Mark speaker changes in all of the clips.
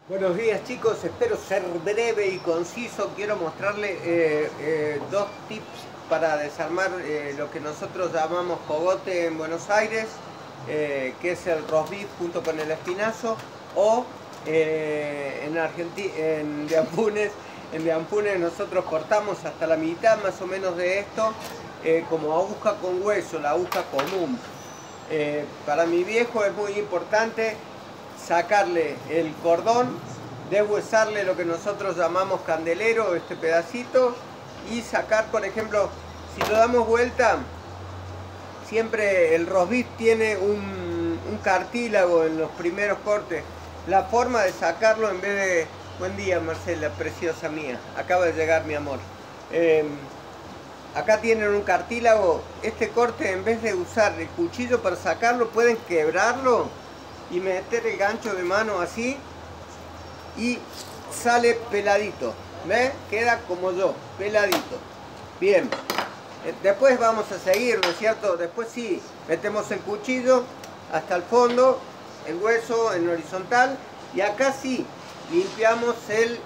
Speaker 1: Buenos días chicos, espero ser breve y conciso. Quiero mostrarles dos tips para desarmar lo que nosotros llamamos cogote en Buenos Aires, que es el roast beef junto con el espinazo, o en Argentina, en Diampunes nosotros cortamos hasta la mitad más o menos de esto, como aguja con hueso, la aguja común. Para mi viejo es muy importante sacarle el cordón, deshuesarle lo que nosotros llamamos candelero, este pedacito, y sacar, por ejemplo, si lo damos vuelta, siempre el roast beef tiene un cartílago en los primeros cortes. La forma de sacarlo, en vez de... Buen día, Marcela, preciosa mía, acaba de llegar mi amor. Acá tienen un cartílago. Este corte, en vez de usar el cuchillo para sacarlo, pueden quebrarlo y meter el gancho de mano así y sale peladito. ¿Ves? Queda como yo, peladito. Bien. Después vamos a seguir, ¿no es cierto? Después sí, metemos el cuchillo hasta el fondo, el hueso en horizontal, y acá sí, limpiamos el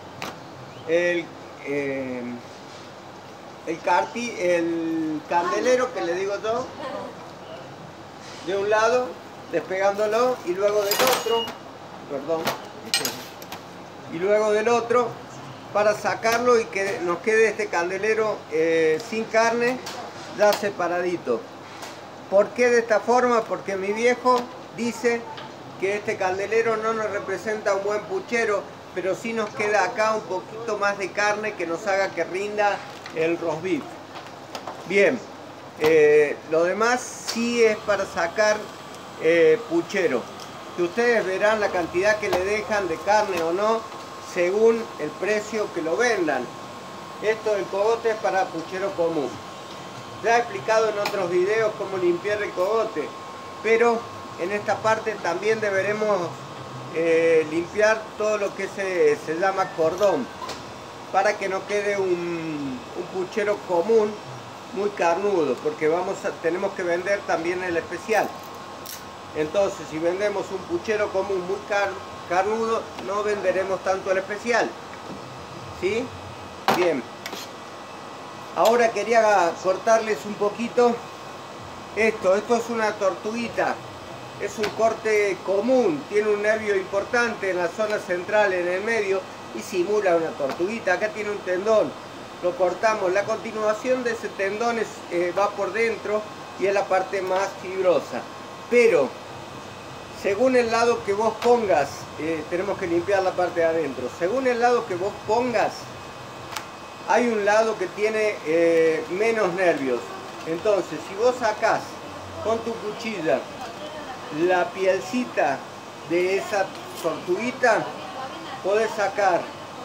Speaker 1: candelero, que le digo yo, de un lado, despegándolo, y luego del otro, perdón, y luego del otro, para sacarlo y que nos quede este candelero sin carne, ya separadito. ¿Por qué de esta forma? Porque mi viejo dice que este candelero no nos representa un buen puchero, pero sí nos queda acá un poquito más de carne que nos haga que rinda el roast beef. Bien, lo demás sí es para sacar puchero, que ustedes verán la cantidad que le dejan de carne o no según el precio que lo vendan. Esto del cogote es para puchero común. Ya he explicado en otros videos cómo limpiar el cogote, pero en esta parte también deberemos limpiar todo lo que se llama cordón, para que no quede un puchero común muy carnudo, porque tenemos que vender también el especial. Entonces, si vendemos un puchero común muy carnudo, no venderemos tanto el especial. ¿Sí? Bien. Ahora quería cortarles un poquito esto. Esto es una tortuguita. Es un corte común. Tiene un nervio importante en la zona central, en el medio, y simula una tortuguita. Acá tiene un tendón. Lo cortamos. La continuación de ese tendón va por dentro y es la parte más fibrosa. Pero según el lado que vos pongas, tenemos que limpiar la parte de adentro. Según el lado que vos pongas, hay un lado que tiene menos nervios. Entonces, si vos sacás con tu cuchilla la pielcita de esa tortuguita, podés sacar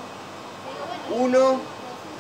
Speaker 1: 1,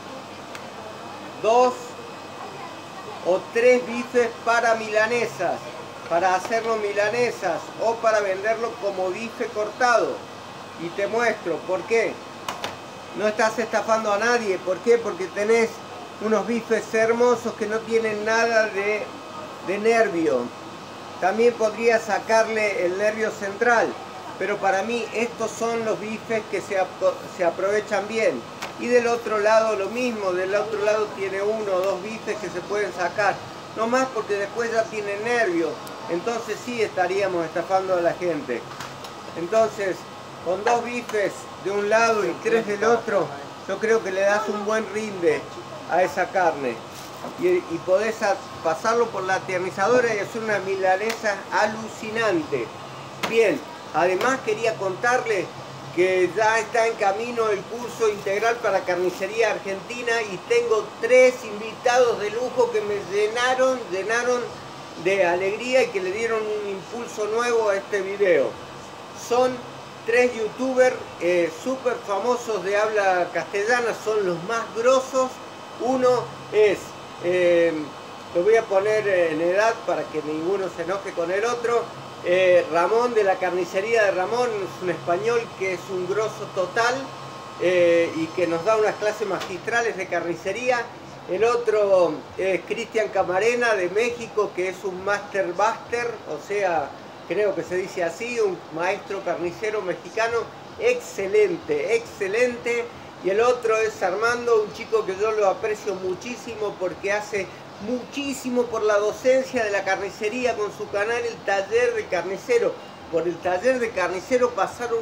Speaker 1: 2 o 3 bifes para milanesas, para hacerlo milanesas o para venderlo como bife cortado. Y te muestro por qué. No estás estafando a nadie. ¿Por qué? Porque tenés unos bifes hermosos que no tienen nada de nervio. También podría sacarle el nervio central, pero para mí estos son los bifes que se aprovechan bien. Y del otro lado lo mismo, del otro lado tiene 1 o 2 bifes que se pueden sacar. No más, porque después ya tiene nervio. Entonces sí estaríamos estafando a la gente. Entonces, con 2 bifes de un lado y 3 del otro, yo creo que le das un buen rinde a esa carne. Y podés pasarlo por la tiernizadora y hacer una milanesa alucinante. Bien, además quería contarles que ya está en camino el curso integral para carnicería argentina, y tengo 3 invitados de lujo que me llenaron de alegría y que le dieron un impulso nuevo a este video. Son 3 youtubers súper famosos de habla castellana, son los más grosos. Uno es, lo voy a poner en edad para que ninguno se enoje con el otro, Ramón, de la carnicería de Ramón. Es un español que es un grosso total y que nos da unas clases magistrales de carnicería. El otro es Cristian Camarena, de México, que es un master buster, o sea, creo que se dice así, un maestro carnicero mexicano excelente, excelente. Y el otro es Armando, un chico que yo lo aprecio muchísimo porque hace muchísimo por la docencia de la carnicería con su canal El Taller de Carnicero. Por el Taller de Carnicero pasaron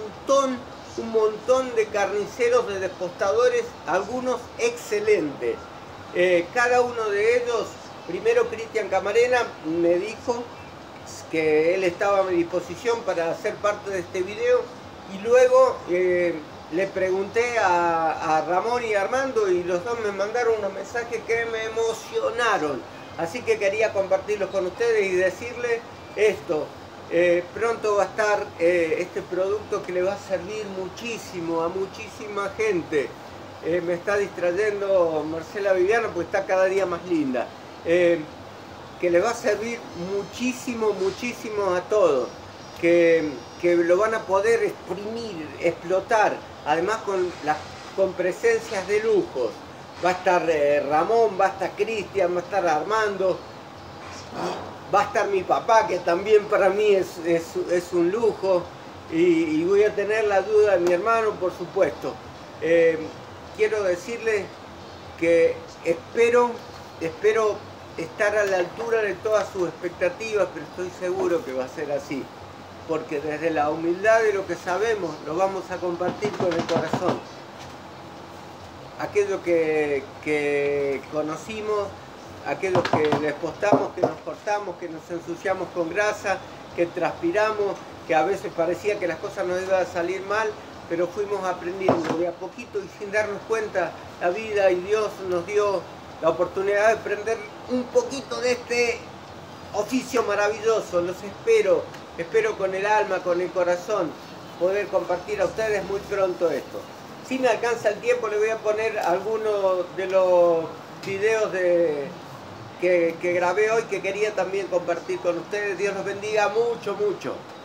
Speaker 1: un montón de carniceros, de despostadores, algunos excelentes. Cada uno de ellos, primero Cristian Camarena me dijo que él estaba a mi disposición para ser parte de este video, y luego le pregunté a Ramón y a Armando, y los dos me mandaron unos mensajes que me emocionaron. Así que quería compartirlos con ustedes y decirles esto. Pronto va a estar este producto que le va a servir muchísimo a muchísima gente. Me está distrayendo Marcela Viviana porque está cada día más linda. Que le va a servir muchísimo, muchísimo a todos. Que lo van a poder exprimir, explotar. Además con presencias de lujos. Va a estar Ramón, va a estar Cristian, va a estar Armando. Va a estar mi papá, que también para mí es un lujo. Y voy a tener la ayuda de mi hermano, por supuesto. Quiero decirles que espero estar a la altura de todas sus expectativas, pero estoy seguro que va a ser así. Porque desde la humildad de lo que sabemos, lo vamos a compartir con el corazón. Aquello que conocimos, aquellos que despostamos, que nos cortamos, que nos ensuciamos con grasa, que transpiramos, que a veces parecía que las cosas nos iban a salir mal, pero fuimos aprendiendo de a poquito, y sin darnos cuenta, la vida y Dios nos dio la oportunidad de aprender un poquito de este oficio maravilloso. Los espero con el alma, con el corazón, poder compartir a ustedes muy pronto esto. Si me alcanza el tiempo, le voy a poner algunos de los videos que grabé hoy, que quería también compartir con ustedes. Dios los bendiga mucho, mucho.